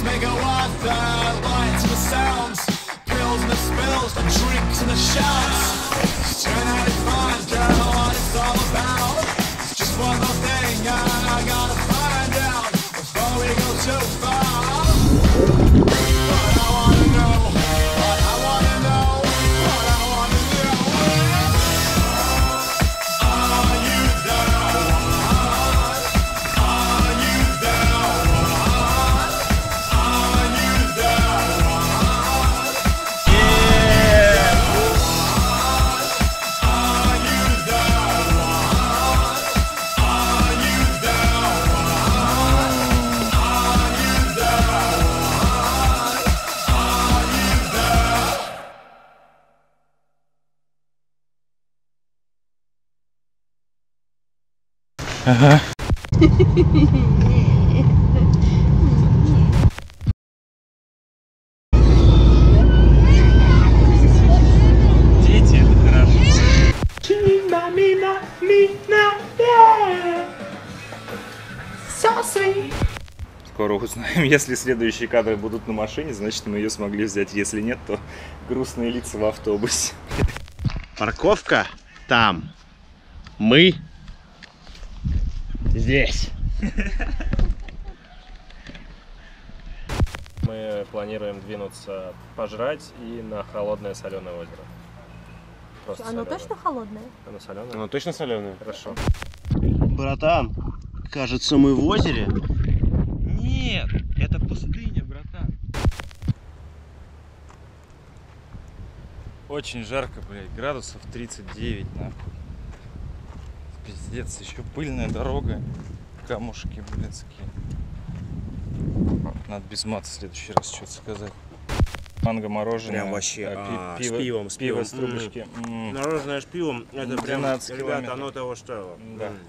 make it worth it. Lights and the sounds, pills and the spills, the drinks and the shouts. Turn out and find girl what it's all about. It's just one more thing I gotta find out before we go too far. What I wanna know, what I wanna know, what I wanna know. Are you the one? Are you the one? Are you the one? Yeah. Are you the one? Are you the one? Are you the one? Are you the Ага. Дети, это хорошо. Скоро узнаем. Если следующие кадры будут на машине, значит мы ее смогли взять. Если нет, то грустные лица в автобусе. Парковка там. Мы здесь. Мы планируем двинуться пожрать и на холодное соленое озеро. Просто Оно солёное. точно холодное? Оно соленое? Оно точно соленое? Хорошо. Братан, кажется, мы в озере. Нет, это пустыня, братан. Очень жарко, блядь, градусов 39, нахуй. Пиздец, еще пыльная дорога, камушки, блядские. Надо без мата в следующий раз что-то сказать. Манго мороженое. Прям вообще, с пиво пивом. с трубочки. Мороженое с пивом, это прям, 12 ребята, километров. оно того стоило. Да.